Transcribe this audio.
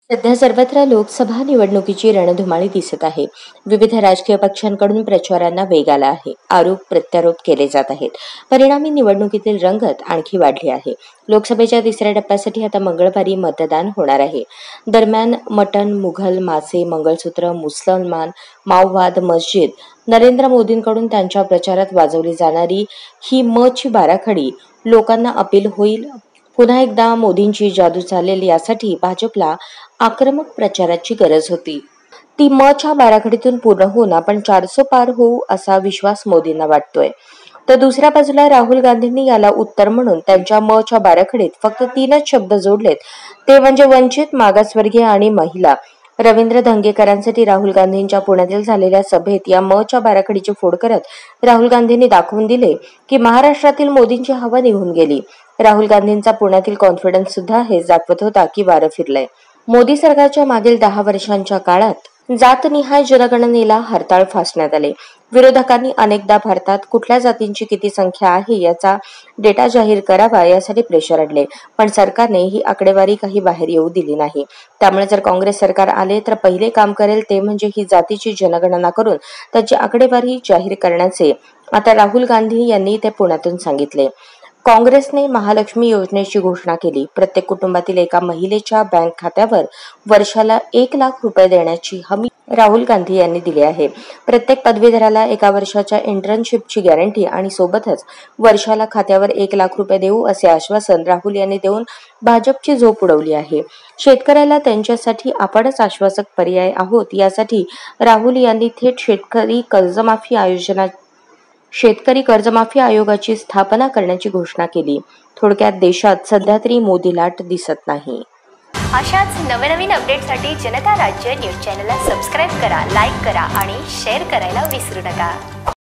सध्या सर्वत्र लोकसभा निवडणुकीची रणधुमाळी दिसत आहे. विविध राजकीय पक्षांकडून प्रचारांना वेग आला आहे. आरोप प्रत्यारोप केले जात आहेत. परिणामी निवडणुकीतील रंगत आणखी वाढली आहे. लोकसभेच्या तिसऱ्या टप्प्यासाठी आता मंगळवारी मतदान होणार आहे. दरम्यान मटण, मुघल, मासे, मंगळसूत्र, मुसलमान, माओवाद, मस्जिद, नरेंद्र मोदींकडून त्यांच्या प्रचारात वाजवली जाणारी ही ची बाराखडी लोकांना अपील होईल. पुन्हा एकदा मोदींची जादू चालेल यासाठी भाजपला आक्रमक प्रचाराची गरज होती. ती च्या बाराखडीतून पूर्ण होऊन आपण 400 पार होऊ असा विश्वास मोदींना वाटतोय. तर दुसऱ्या बाजूला राहुल गांधींनी याला उत्तर म्हणून त्यांच्या च्या बाराखडीत फक्त 3च शब्द जोडलेत, ते म्हणजे वंचित, मागासवर्गीय आणि महिला. रवींद्र धंगेकरांसाठी राहुल गांधींच्या पुण्यातील झालेल्या सभेत या च्या बाराखडीची फोड करत राहुल गांधींनी दाखवून दिले की महाराष्ट्रातील मोदींची हवा निघून गेली. राहुल गांधींचा पुण्यातील कॉन्फिडन्स सुद्धा हेच दाखवत होता की वारं फिरलंय. मोदी सरकारच्या मागील 10 वर्षांच्या काळात जातनिहाय जनगणनेला हरताळ फासण्यात आले. विरोधकांनी अनेकदा भारतात कुठल्या जातींची किती संख्या आहे याचा डेटा जाहीर करावा यासाठी प्रेशर आणले, पण सरकारने ही आकडेवारी काही बाहेर येऊ दिली नाही. त्यामुळे जर काँग्रेस सरकार आले तर पहिले काम करेल ते म्हणजे ही जातीची जनगणना करून त्याची आकडेवारी जाहीर करण्याचे. आता राहुल गांधी यांनी ते पुण्यातून सांगितले. काँग्रेसने महालक्ष्मी योजनेची घोषणा केली. प्रत्येक कुटुंबातील एका महिलेच्या बँक खात्यावर वर्षाला 1 लाख रुपये देण्याची हमी राहुल गांधी यांनी दिली आहे. प्रत्येक पदवीधराला 1 वर्षाच्या इंटर्नशिपची गॅरंटी आणि सोबतच वर्षाला खात्यावर 1 लाख रुपये देऊ असे आश्वासन राहुल यांनी देऊन भाजपची झोप उडवली आहे. शेतकऱ्याला त्यांच्यासाठी आपणच आश्वासक पर्याय आहोत यासाठी राहुल यांनी थेट शेतकरी कर्जमाफी आयोगाची स्थापना करण्याची घोषणा केली. थोडक्यात देशात सध्या तरी मोदी लाट दिसत नाही. अशाच नवनवीन अपडेटसाठी जनता राज्य न्यूज चॅनलला सबस्क्राईब करा, लाईक करा आणि शेअर करायला विसरू नका.